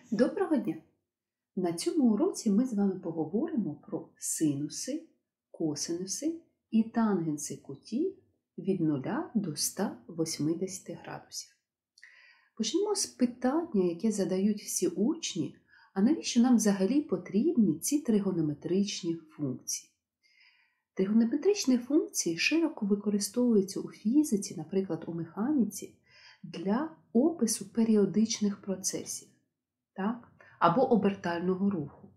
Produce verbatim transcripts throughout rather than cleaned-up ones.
Доброго дня! На цьому уроці ми з вами поговоримо про синуси, косинуси і тангенси кутів від нуля до ста восьмидесяти градусів. Почнемо з питання, яке задають всі учні, а навіщо нам взагалі потрібні ці тригонометричні функції? Тригонометричні функції широко використовуються у фізиці, наприклад, у механіці, для опису періодичних процесів, так? Або обертального руху.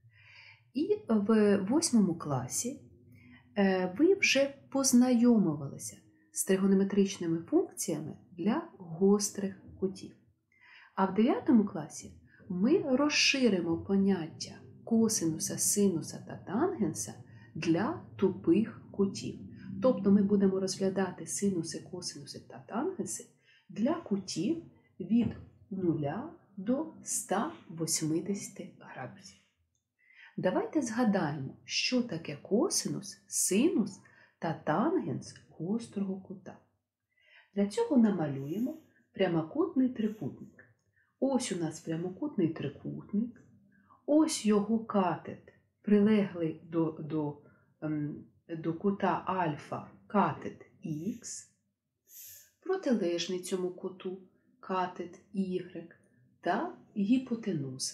І в восьмому класі ви вже познайомилися з тригонометричними функціями для гострих кутів. А в дев'ятому класі ми розширимо поняття косинуса, синуса та тангенса для тупих кутів. Тобто ми будемо розглядати синуси, косинуси та тангенси для кутів від нуля до ста восьмидесяти градусів. Давайте згадаємо, що таке косинус, синус та тангенс гострого кута. Для цього намалюємо прямокутний трикутник. Ось у нас прямокутний трикутник, ось його катет, прилеглий до, до, до кута альфа катет Х, протилежний цьому куту катет Y та гіпотенуза.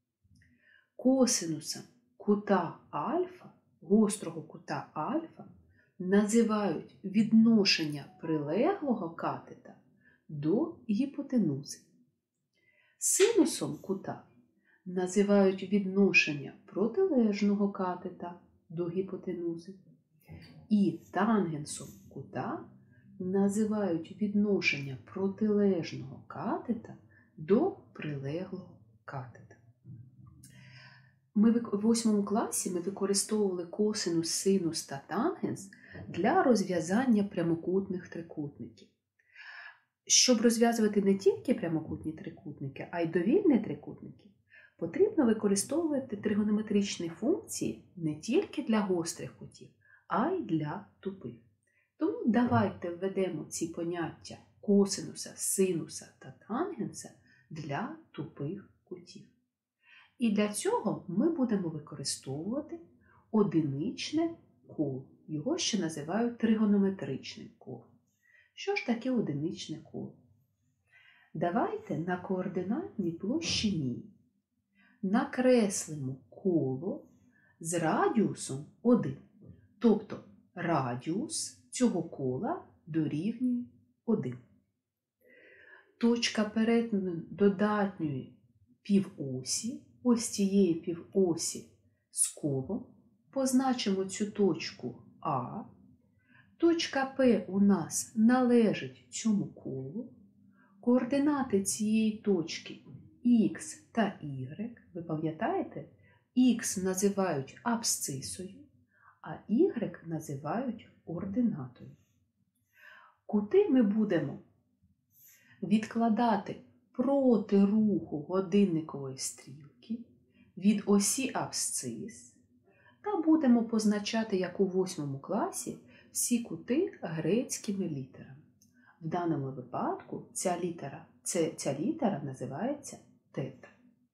Косинусом кута альфа, гострого кута альфа, називають відношення прилеглого катета до гіпотенузи. Синусом кута називають відношення протилежного катета до гіпотенузи. І тангенсом кута називають відношення протилежного катета до прилеглого катета. Ми в восьмому класі ми використовували косинус, синус та тангенс для розв'язання прямокутних трикутників. Щоб розв'язувати не тільки прямокутні трикутники, а й довільні трикутники, потрібно використовувати тригонометричні функції не тільки для гострих кутів, а й для тупих. Тому давайте введемо ці поняття косинуса, синуса та тангенса для тупих кутів. І для цього ми будемо використовувати одиничне коло. Його ще називають тригонометричним колом. Що ж таке одиничне коло? Давайте на координатній площині накреслимо коло з радіусом один. Тобто радіус цього кола дорівнює один. Точка перетину додатньої півосі, ось цієї півосі з колом, позначимо цю точку А. Точка П у нас належить цьому колу. Координати цієї точки Х та Y, ви пам'ятаєте, Х називають абсцисою, а Y називають ординатою. Кути ми будемо відкладати проти руху годинникової стрілки від осі абсцис та будемо позначати, як у восьмому класі, всі кути грецькими літерами. В даному випадку ця літера, ця, ця літера називається тета.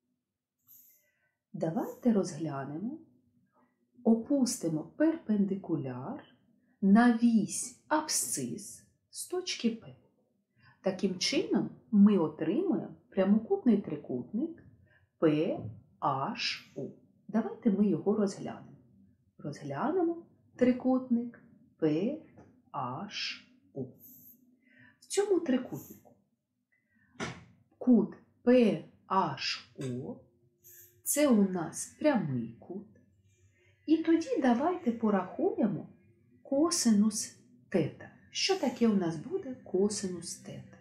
Давайте розглянемо, опустимо перпендикуляр на вісь абсцис з точки П. Таким чином ми отримуємо прямокутний трикутник пі ейч о. Давайте ми його розглянемо. Розглянемо трикутник пі ейч о. В цьому трикутнику кут пі ейч о – це у нас прямий кут. І тоді давайте порахуємо косинус тета. Що таке у нас буде косинус тета?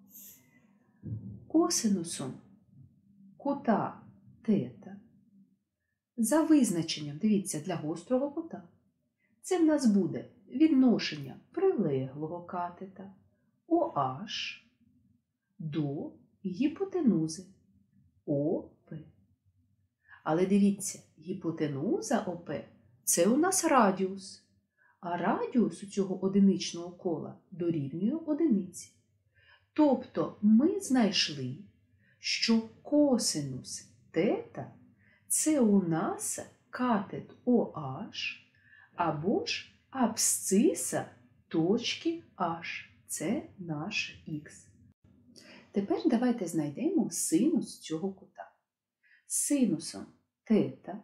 Косинусом кута тета за визначенням, дивіться, для гострого кута, це в нас буде відношення прилеглого катета OH до гіпотенузи ОП. Але дивіться, гіпотенуза ОП – це у нас радіус. А радіус у цього одиничного кола дорівнює одиниці. Тобто ми знайшли, що косинус тета – це у нас катет OH або ж абсциса точки H. Це наш х. Тепер давайте знайдемо синус цього кута. Синусом тета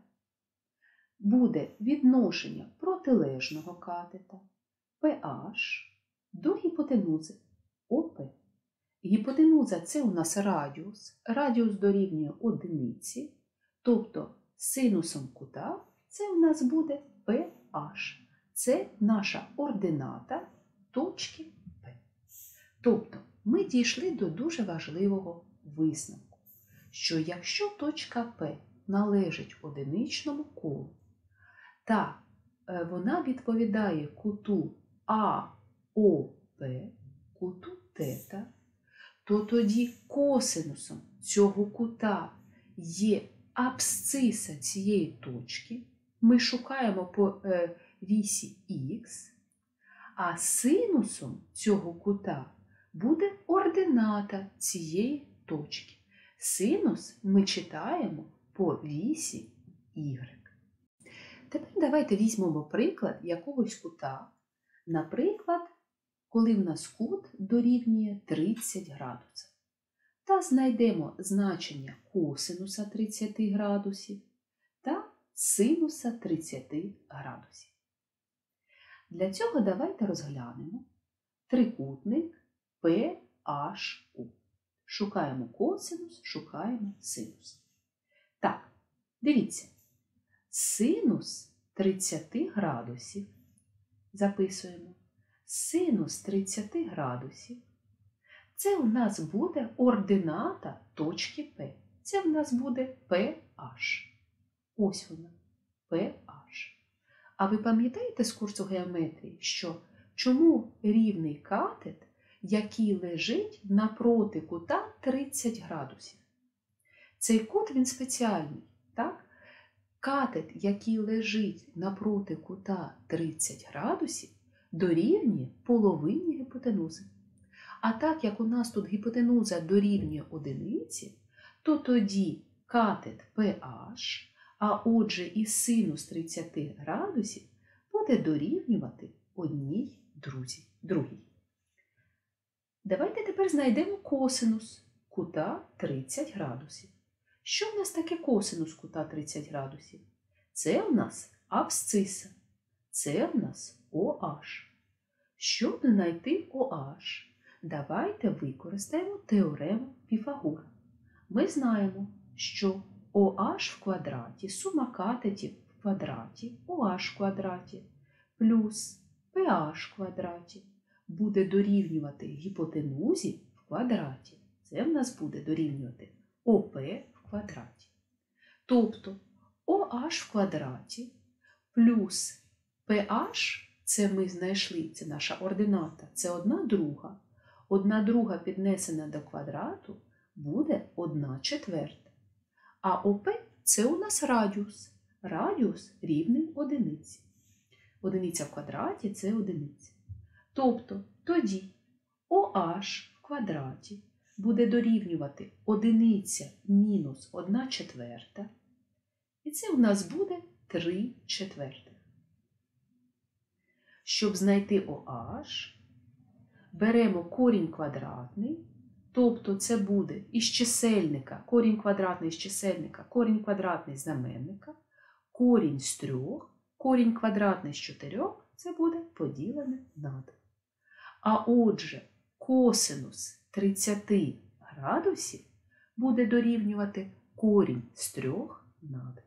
буде відношення протилежного катета pH до гіпотенузи ОП. Гіпотенуза – це у нас радіус. Радіус дорівнює одиниці, тобто синусом кута це у нас буде pH. Це наша ордината точки P. Тобто ми дійшли до дуже важливого висновку, що якщо точка P належить одиничному колу, та вона відповідає куту АОП, куту тета, то тоді косинусом цього кута є абсциса цієї точки. Ми шукаємо по е, вісі х, а синусом цього кута буде ордината цієї точки. Синус ми читаємо по вісі y. Тепер давайте візьмемо приклад якогось кута. Наприклад, коли в нас кут дорівнює тридцять градусів. Та знайдемо значення косинуса тридцяти градусів та синуса тридцяти градусів. Для цього давайте розглянемо трикутник пі ейч у. Шукаємо косинус, шукаємо синус. Так, дивіться, синус тридцяти градусів записуємо. Синус тридцяти градусів це у нас буде ордината точки P. Це в нас буде pH. Ось вона, pH. А ви пам'ятаєте з курсу геометрії, що чому рівний катет, який лежить напроти кута тридцять градусів? Цей кут, він спеціальний, так? Катет, який лежить напроти кута тридцять градусів, дорівнює половині гіпотенузи. А так як у нас тут гіпотенуза дорівнює одиниці, то тоді катет pH, а отже і синус тридцяти градусів, буде дорівнювати одній другій. Давайте тепер знайдемо косинус кута тридцять градусів. Що в нас таке косинус кута тридцять градусів? Це в нас абсциса. Це в нас OH. Щоб знайти OH, давайте використаємо теорему Піфагора. Ми знаємо, що OH в квадраті, сума катетів в квадраті, OH в квадраті, плюс pH в квадраті буде дорівнювати гіпотенузі в квадраті. Це в нас буде дорівнювати ОП в квадраті. Тобто OH в квадраті плюс pH, це ми знайшли, це наша ордината, це одна друга. Одна друга піднесена до квадрату буде одна четверта. А ОП – це у нас радіус. Радіус рівний одиниці. Одиниця в квадраті – це одиниця. Тобто тоді OH в квадраті буде дорівнювати одиниця мінус одна четверта. І це у нас буде три четвертих. Щоб знайти OH, беремо корінь квадратний, тобто це буде із чисельника, корінь квадратний з чисельника, корінь квадратний з знаменника, корінь з трьох, корінь квадратний з чотирьох, це буде поділене на два. А отже, косинус тридцяти градусів буде дорівнювати корінь з трьох на два.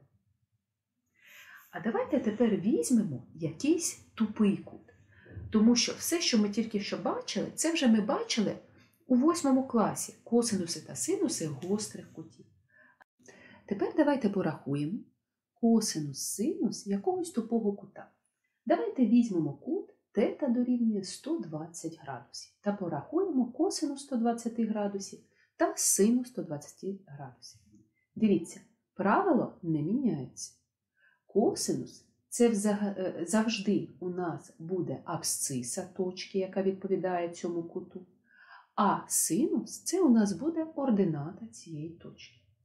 А давайте тепер візьмемо якийсь тупий кут. Тому що все, що ми тільки що бачили, це вже ми бачили у восьмому класі косинуси та синуси гострих кутів. Тепер давайте порахуємо косинус-синус якогось тупого кута. Давайте візьмемо кут тета дорівнює сто двадцять градусів та порахуємо косинус сто двадцять градусів та синус сто двадцять градусів. Дивіться, правило не міняється. Косинус – це завжди у нас буде абсциса точки, яка відповідає цьому куту, а синус – це у нас буде ордината цієї точки.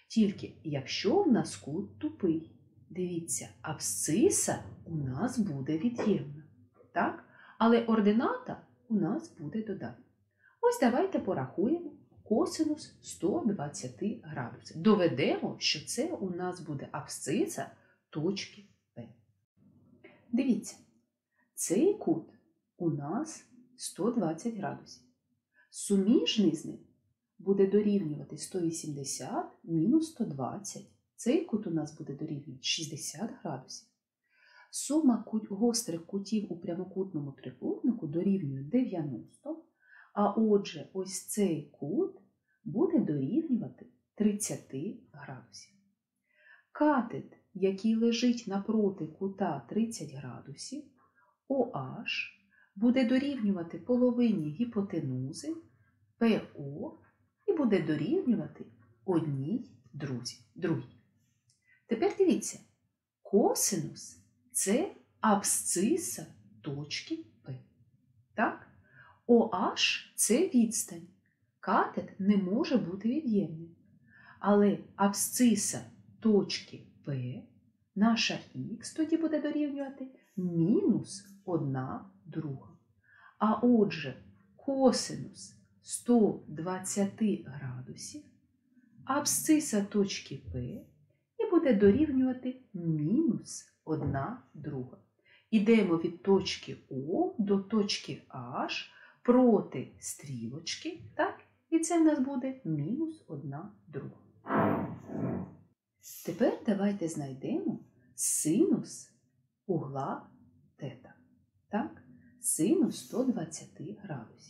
Тільки якщо в нас кут тупий. Дивіться, абсциса у нас буде від'ємна. Так? Але ордината у нас буде додатня. Ось давайте порахуємо косинус сто двадцять градусів. Доведемо, що це у нас буде абсциса точки П. Дивіться, цей кут у нас сто двадцять градусів. Суміжний з ним буде дорівнювати сто вісімдесят мінус сто двадцять. Цей кут у нас буде дорівнювати шістдесят градусів. Сума гострих кутів у прямокутному трикутнику дорівнює дев'яносто, а отже, ось цей кут буде дорівнювати тридцять градусів. Катет, який лежить напроти кута тридцять градусів, OH, буде дорівнювати половині гіпотенузи ПО і буде дорівнювати одній другій. Тепер дивіться, косинус – це абсциса точки П. Так? OH – це відстань. Катет не може бути від'ємним. Але абсциса точки П, наша х тоді буде дорівнювати мінус одна друга. А отже, косинус сто двадцять градусів, абсциса точки П і буде дорівнювати мінус одна друга. Ідемо від точки О до точки H проти стрілочки, так? І це в нас буде мінус одна друга. Тепер давайте знайдемо синус угла тета. Так? Синус сто двадцять градусів.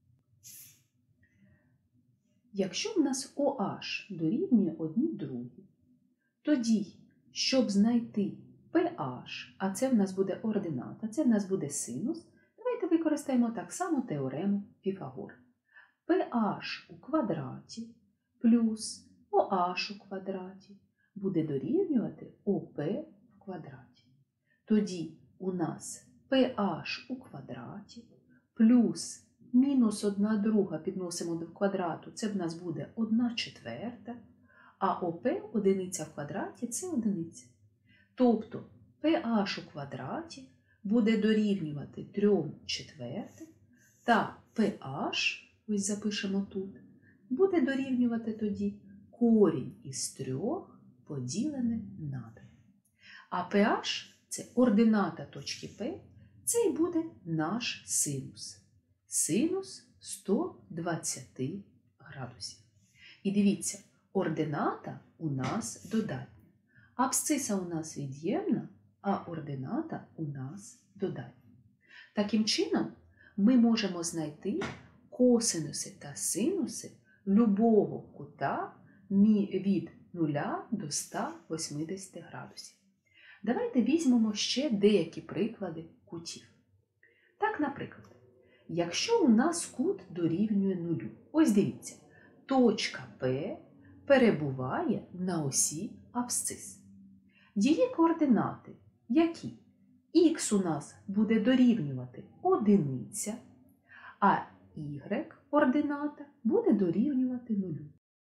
Якщо в нас OH дорівнює одній другій, тоді, щоб знайти PH, а це в нас буде ордината, це в нас буде синус, давайте використаємо так само теорему Піфагора. PH у квадраті плюс OH у квадраті буде дорівнювати ОП в квадраті. Тоді у нас PH у квадраті плюс мінус одна друга підносимо до квадрату, це в нас буде одна четверта, а ОП одиниця в квадраті – це одиниця. Тобто PH у квадраті буде дорівнювати три четвертих, та PH, ось запишемо тут, буде дорівнювати тоді корінь із трьох поділене на три. А PH – це ордината точки П, це і буде наш синус. Синус сто двадцять градусів. І дивіться, ордината у нас додатня. Абсциса у нас від'ємна, а ордината у нас додатня. Таким чином, ми можемо знайти косинуси та синуси любого кута від нуля до ста вісімдесят градусів. Давайте візьмемо ще деякі приклади кутів. Так, наприклад, якщо у нас кут дорівнює нулю, ось дивіться, точка П перебуває на осі абсцис. Її координати які? Х у нас буде дорівнювати одиниця, а y координата буде дорівнювати нулю.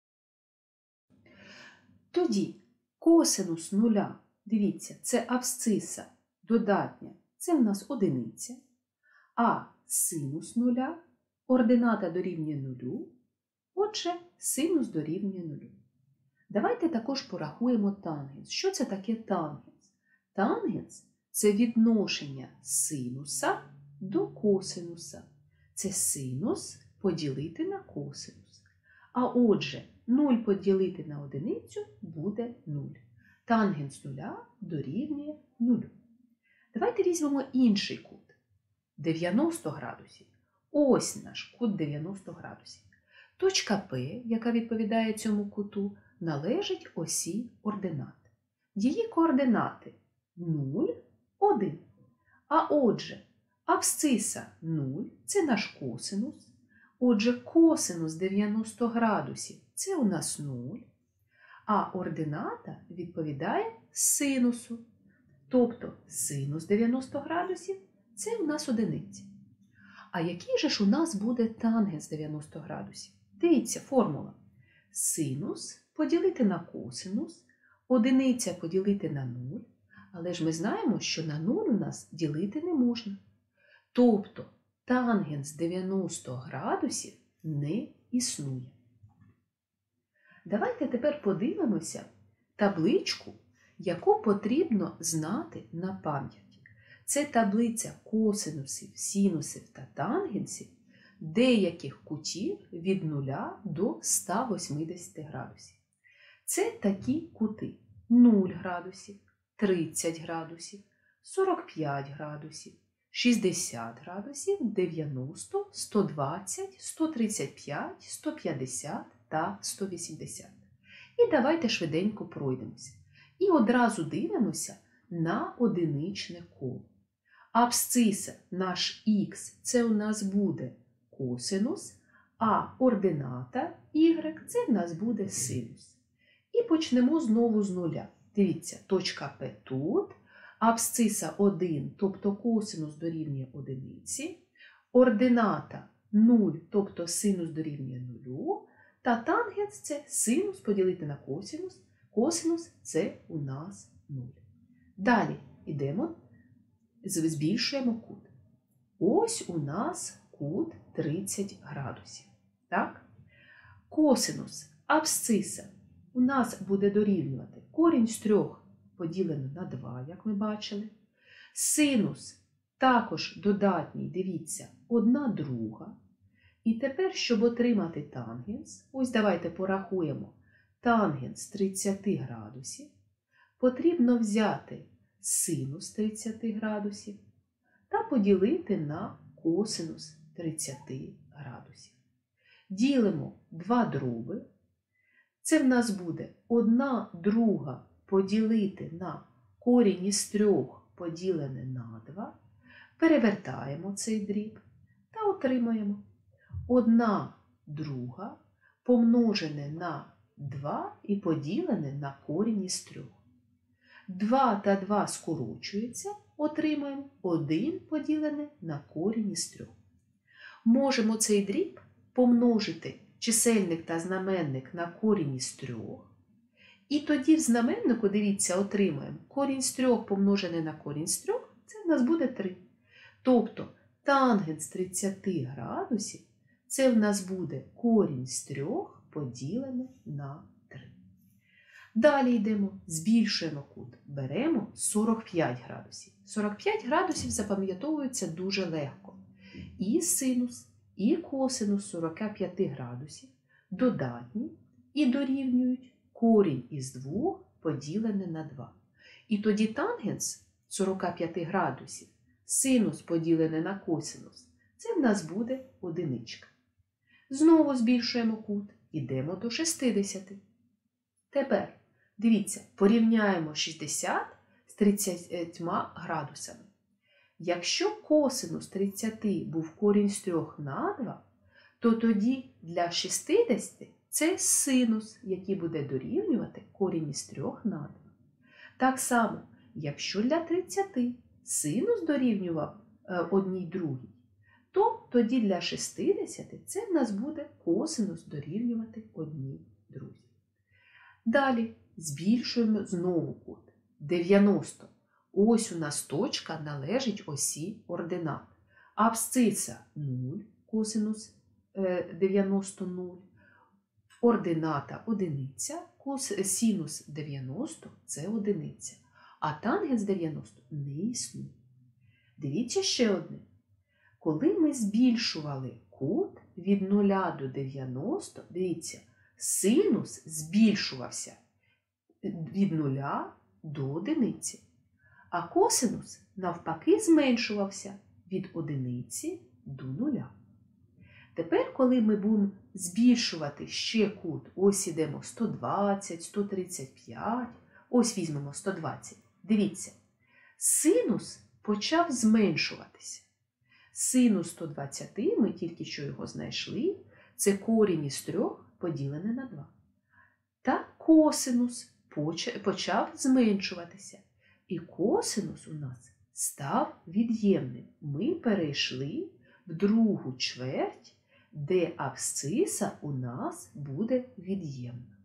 Тоді косинус нуля, дивіться, це абсциса додатня, це в нас одиниця, а синус нуля, координата дорівнює нулю, отже, синус дорівнює нулю. Давайте також порахуємо тангенс. Що це таке тангенс? Тангенс – це відношення синуса до косинуса. Це синус поділити на косинус. А отже, нуль поділити на одиницю буде нуль. Тангенс нуля дорівнює нулю. Давайте візьмемо інший кут. дев'яносто градусів. Ось наш кут дев'яносто градусів. Точка П, яка відповідає цьому куту, належить осі ординат. Її координати нуль, один. А отже, абсциса нуль – це наш косинус. Отже, косинус дев'яносто градусів – це у нас нуль. А ордината відповідає синусу. Тобто синус дев'яносто градусів – це у нас одиниця. А який же ж у нас буде тангенс дев'яносто градусів? Дивіться, формула. Синус поділити на косинус, одиниця поділити на нуль, але ж ми знаємо, що на нуль у нас ділити не можна. Тобто тангенс дев'яносто градусів не існує. Давайте тепер подивимося табличку, яку потрібно знати на пам'ять. Це таблиця косинусів, синусів та тангенсів деяких кутів від нуля до ста восьмидесяти градусів. Це такі кути: нуль градусів, тридцять градусів, сорок п'ять градусів, шістдесят градусів, дев'яносто, сто двадцять, сто тридцять п'ять, сто п'ятдесят та сто вісімдесят. І давайте швиденько пройдемося. І одразу дивимося на одиничне коло. Абсциса, наш х, це у нас буде косинус, а ордината y – це в нас буде синус. І почнемо знову з нуля. Дивіться, точка П тут, абсциса один, тобто косинус дорівнює одиниці, ордината нуль, тобто синус дорівнює нулю, та тангенс – це синус поділити на косинус, косинус – це у нас нуль. Далі йдемо, збільшуємо кут. Ось у нас кут тридцять градусів. Так? Косинус, абсциса у нас буде дорівнювати корінь з трьох поділено на два, як ми бачили. Синус також додатній, дивіться, одна друга. І тепер, щоб отримати тангенс, ось давайте порахуємо тангенс тридцять градусів, потрібно взяти синус тридцять градусів та поділити на косинус тридцять градусів. Ділимо два дроби. Це в нас буде одна друга поділити на корінь із трьох поділене на два. Перевертаємо цей дріб та отримаємо одна друга помножене на два і поділене на корінь із трьох. два та два скорочується, отримаємо один поділене на корінь із трьох. Можемо цей дріб помножити чисельник та знаменник на корінь із трьох. І тоді в знаменнику, дивіться, отримаємо корінь з трьох помножене на корінь з трьох, це в нас буде три. Тобто тангенс тридцять градусів, це в нас буде корінь з трьох поділене на три. Далі йдемо, збільшуємо кут, беремо сорок п'ять градусів. сорок п'ять градусів запам'ятовується дуже легко. І синус, і косинус сорока п'яти градусів додатні і дорівнюють корінь із двох поділене на два. І тоді тангенс сорока п'яти градусів, синус поділене на косинус, це в нас буде одиничка. Знову збільшуємо кут, йдемо до шістдесяти. Тепер, дивіться, порівняємо шістдесят з тридцятьма градусами. Якщо косинус тридцять був корінь з трьох на два, то тоді для шістдесяти це синус, який буде дорівнювати корінь із трьох на два. Так само, якщо для тридцяти синус дорівнював одній другій, то тоді для шістдесяти це в нас буде косинус дорівнювати одній другій. Далі збільшуємо знову кут. дев'яносто. Ось у нас точка належить осі ординат. Абсциса нуль, косинус дев'яносто нуль, ордината одиниця, синус дев'яносто – це одиниця, а тангенс дев'яносто не існує. Дивіться ще одне. Коли ми збільшували кут від нуля до дев'яноста, дивіться, синус збільшувався від нуля до одиниці, а косинус навпаки зменшувався від одиниці до нуля. Тепер, коли ми будемо збільшувати ще кут, ось ідемо сто двадцять, сто тридцять п'ять, ось візьмемо сто двадцять, дивіться, синус почав зменшуватися. Синус сто двадцять, ми тільки що його знайшли, це корінь із трьох поділене на два. Та косинус почав зменшуватися. І косинус у нас став від'ємним. Ми перейшли в другу чверть, де абсциса у нас буде від'ємна.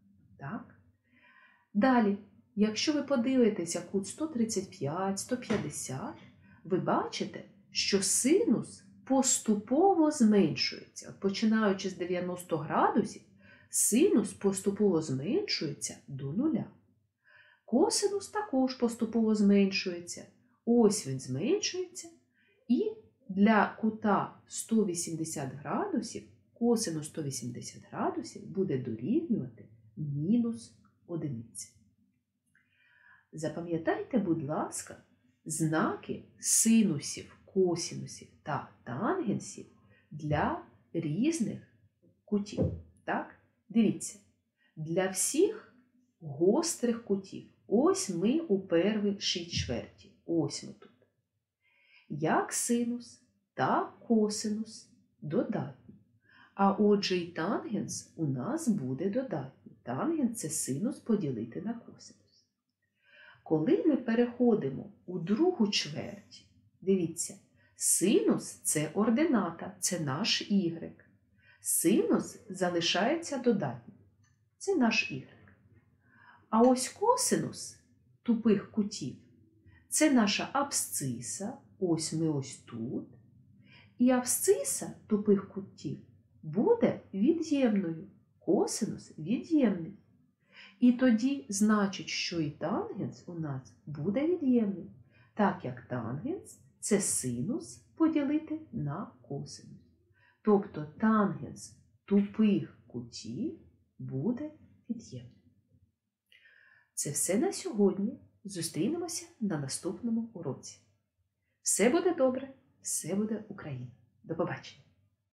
Так? Далі, якщо ви подивитеся кут сто тридцять п'ять, сто п'ятдесят, ви бачите, що синус поступово зменшується. От починаючи з дев'яноста градусів, синус поступово зменшується до нуля. Косинус також поступово зменшується. Ось він зменшується. І для кута сто вісімдесят градусів косинус сто вісімдесят градусів буде дорівнювати мінус одиниці. Запам'ятайте, будь ласка, знаки синусів, косинусів та тангенсів для різних кутів. Так? Дивіться, для всіх гострих кутів. Ось ми у першій чверті. Ось ми тут. Як синус та косинус додатні. А отже і тангенс у нас буде додатній. Тангенс – це синус поділити на косинус. Коли ми переходимо у другу чверть, дивіться, синус – це ордината, це наш y. Синус залишається додатнім. Це наш y. А ось косинус тупих кутів – це наша абсциса, ось ми ось тут. І абсциса тупих кутів буде від'ємною, косинус від'ємний. І тоді значить, що і тангенс у нас буде від'ємний, так як тангенс – це синус поділити на косинус. Тобто тангенс тупих кутів буде від'ємним. Це все на сьогодні. Зустрінемося на наступному уроці. Все буде добре, все буде Україна. До побачення!